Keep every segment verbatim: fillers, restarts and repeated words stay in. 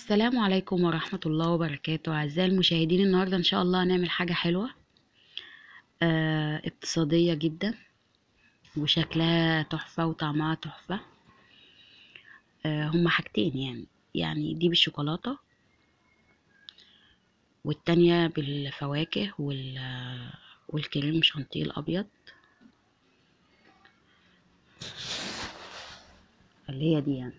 السلام عليكم ورحمة الله وبركاته أعزائي المشاهدين. النهاردة إن شاء الله هنعمل حاجة حلوة آه اقتصادية جدا وشكلها تحفة وطعمها تحفة. آه هما حاجتين يعني يعني دي بالشوكولاتة والتانية بالفواكه وال والكريم شانتيه الأبيض اللي هي دي يعني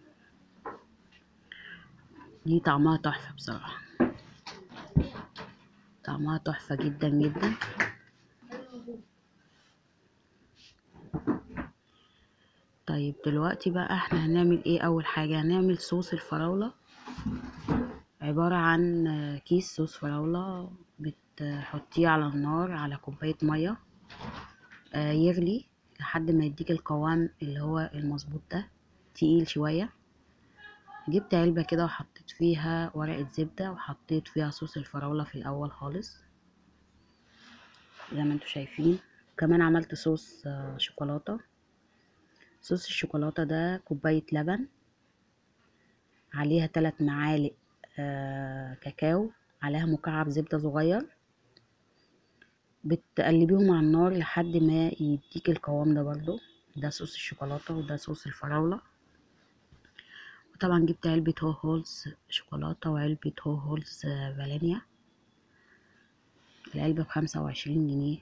دي طعمها تحفة بصراحة، طعمها تحفة جدا جدا. طيب دلوقتي بقى احنا هنعمل ايه؟ اول حاجة هنعمل صوص الفراولة، عبارة عن كيس صوص فراولة بتحطيه على النار على كوباية مية يغلي لحد ما يديك القوام اللي هو المظبوط ده، تقيل شوية. جبت علبة كده وحطيت فيها ورقة زبدة وحطيت فيها صوص الفراولة في الأول خالص زي ما انتوا شايفين. كمان عملت صوص شوكولاتة. صوص الشوكولاتة ده كوباية لبن عليها تلات معالق كاكاو عليها مكعب زبدة صغير، بتقلبيهم على النار لحد ما يديك القوام ده. برضو ده صوص الشوكولاتة وده صوص الفراولة. وطبعا جبت علبة هو هولز شوكولاتة وعلبة هو هولز فانيليا، العلبة بخمسة وعشرين جنيه.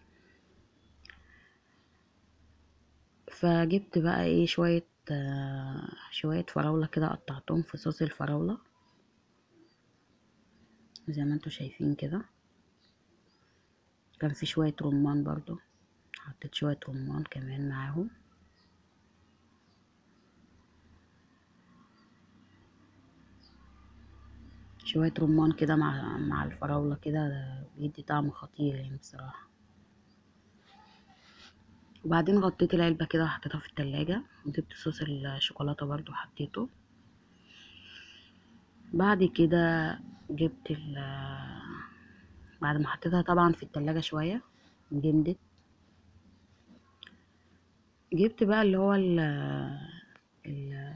فجبت بقى ايه شوية آه شوية فراولة كده قطعتهم في صوص الفراولة زي ما انتوا شايفين كده. كان في شوية رمان برضو، حطيت شوية رمان كمان معاهم. شوية رمان كده مع مع الفراولة كده بيدي طعم خطير يعني بصراحة. وبعدين غطيت العلبة كده وحطيتها في التلاجة، وجبت صوص الشوكولاتة برضو حطيته. بعد كده جبت ال بعد ما حطيتها طبعا في التلاجة شوية جمدت، جبت بقى اللي هو ال ال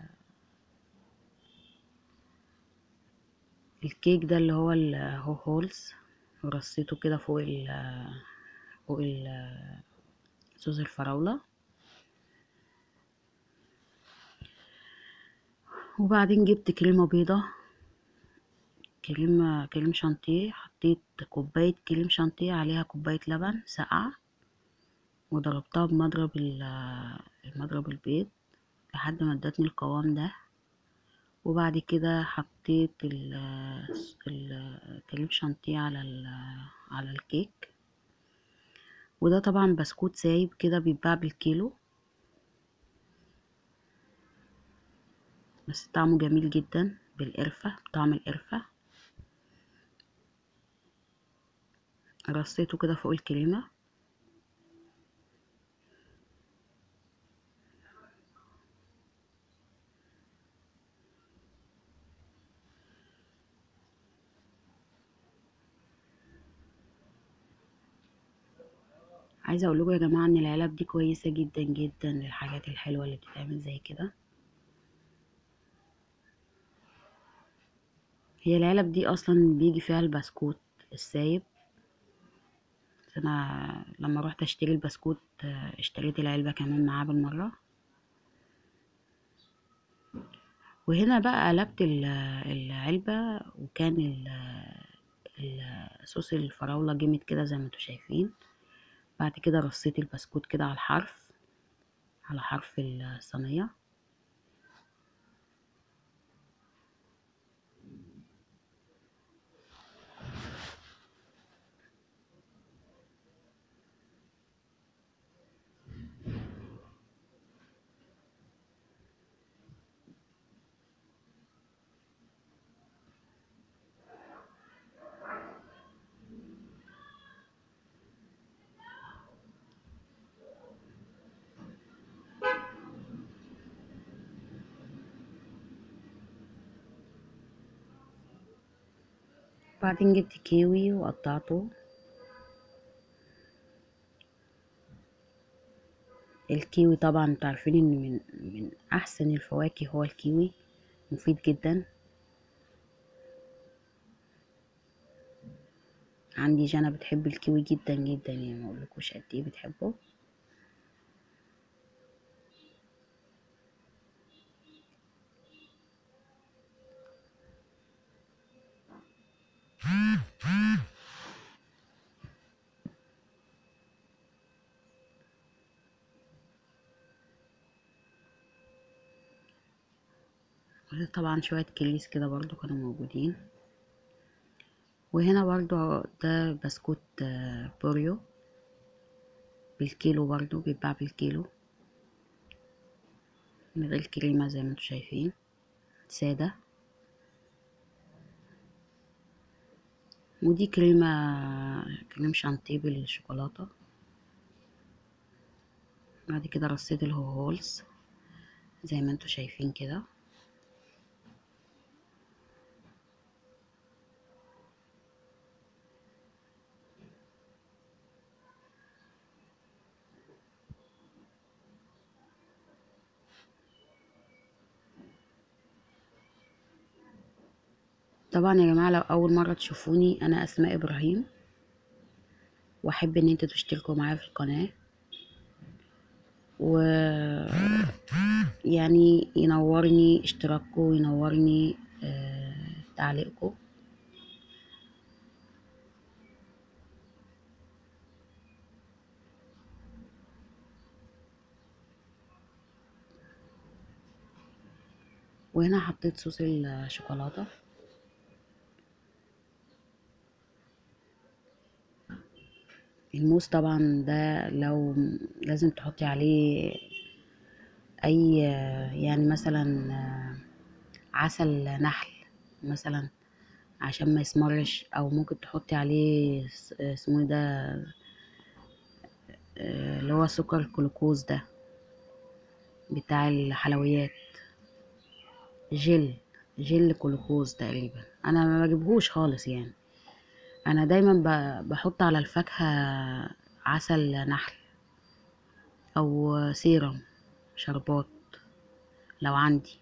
الكيك ده اللي هو الهو هولز، ورصيته كده فوق ال فوق ال صوص الفراولة. وبعدين جبت كريمة بيضة، كريم كريم شانتيه، حطيت كوباية كريم شانتيه عليها كوباية لبن ساقعة وضربتها بمضرب المضرب البيض لحد ما ادتني القوام ده. وبعد كده حطيت الكريم شانتيه على على الكيك. وده طبعا بسكوت سايب كده بيتباع بالكيلو، بس طعمه جميل جدا بالقرفة، طعم القرفة. رصيته كده فوق الكريمة. عايزه اقول لكم يا جماعه ان العلب دي كويسه جدا جدا للحاجات الحلوه اللي بتتعمل زي كده. هي العلب دي اصلا بيجي فيها البسكوت السايب. انا لما روحت اشتري البسكوت اشتريت العلبه كمان معاه بالمره. وهنا بقى قلبت العلبه وكان صوص الفراوله جمد كده زي ما انتوا شايفين. بعد كده رصيت البسكوت كده على الحرف على حرف الصينيه. بعدين جبت كيوي وقطعته. الكيوي طبعا انتوا عارفين ان من من احسن الفواكه هو الكيوي، مفيد جدا. عندي جنى بتحب الكيوي جدا جدا، يعني ما اقولكوش قد ايه بتحبه. طبعا شوية كليس كده برضو كانوا موجودين. وهنا برضو ده بسكوت آه، بوريو بالكيلو، برضو بيتباع بالكيلو من غير كريمة زي ما انتوا شايفين، سادة. ودي كريمة كريم شانتيه بالشوكولاتة. بعد كده رصيت الهوهولز زي ما انتوا شايفين كده. طبعا يا جماعة، لو اول مرة تشوفوني، انا اسماء ابراهيم، واحب ان انتوا تشتركوا معايا في القناة، و يعني ينورني اشتراككم، وينورني آه، تعليقكم. وهنا حطيت صوص الشوكولاتة. الموز طبعا ده لو لازم تحطي عليه اي، يعني مثلا عسل نحل مثلا عشان ما يسمرش، او ممكن تحطي عليه س- اسمه إيه ده، آه، اللي هو سكر الجلوكوز ده بتاع الحلويات، جل جل جلوكوز تقريبا. انا ما بجيبهوش خالص يعني. انا دايما ب- بحط على الفاكهة عسل نحل او سيرم شربات لو عندي.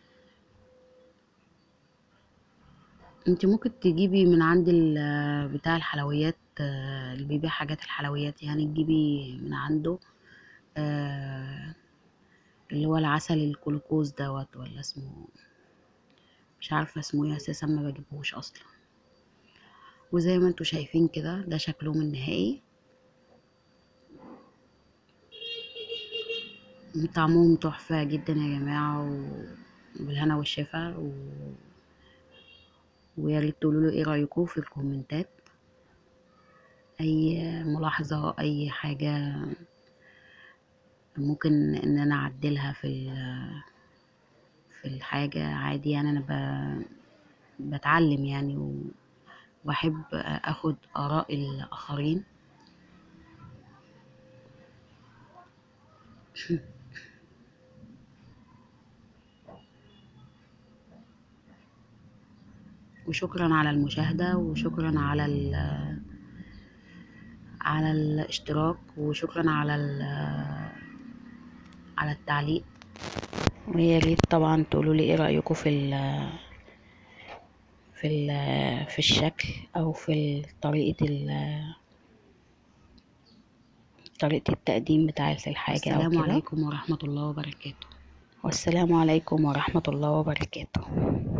انت ممكن تجيبي من عند ال- بتاع الحلويات، آه، اللي بيبيع حاجات الحلويات، يعني تجيبي من عنده آه، اللي هو العسل الجلوكوز دوت، ولا اسمه مش عارفة اسمه ايه اساسا، ما بجيبهوش اصلا. وزي ما انتوا شايفين كده، ده شكلهم النهائي. طعمهم تحفة جدا يا جماعة، وبالهنا والشفا و... ويا ريت تقولوا له ايه رأيكم في الكومنتات. اي ملاحظة، اي حاجة ممكن ان انا اعدلها في ال- في الحاجة، عادي يعني. انا ب... بتعلم يعني، وبحب اخد اراء الاخرين. وشكرا على المشاهدة، وشكرا على ال... على الاشتراك، وشكرا على ال... على التعليق. ويا ريت طبعا تقولوا لي ايه رأيكم في ال... في ال... في الشكل، او في طريقة ال... طريقة التقديم بتاعة الحاجة او كده. السلام عليكم ورحمة الله وبركاته. والسلام عليكم ورحمة الله وبركاته.